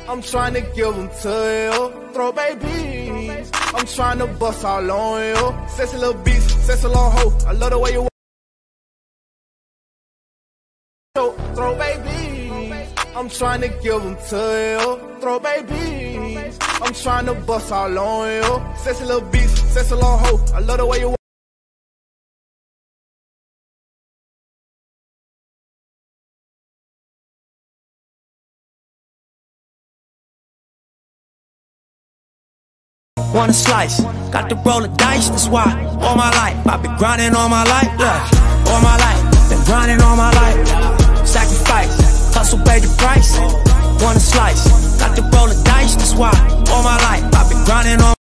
I'm trying to give them to you. Throw babies, I'm trying to bust all on you. Sexy little beast, sexy little hoe. I love the way you throw babies, I'm trying to give them to you. Throw babies, I'm trying to bust all on you. Sexy little beast, sexy little hoe. I love the way you want a slice, got to roll the dice, that's why all my life I've been grinding all my life, yeah. All my life, been grinding all my life. Sacrifice, hustle paid the price. Want a slice, got to roll the dice, that's why all my life I've been grinding all